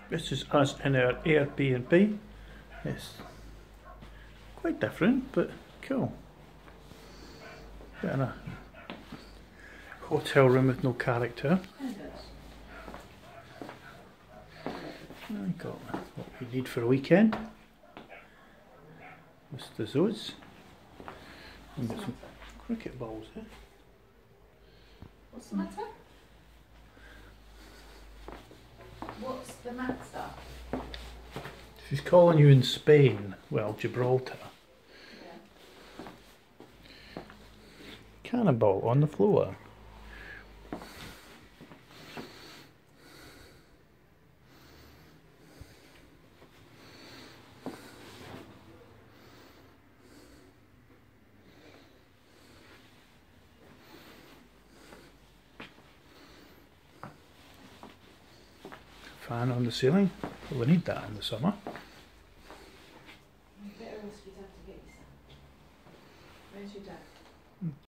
This is us in our Airbnb. It's quite different, but cool. Bit in a hotel room with no character. I got what we need for a weekend. Mr. Zoes. And got some cricket balls here. What's the matter? What's the matter? She's calling you in Spain, well, Gibraltar. Yeah. Cannonball on the floor. Fan on the ceiling. Well, we need that in the summer. You better ask your dad to get you some. Where's your dad?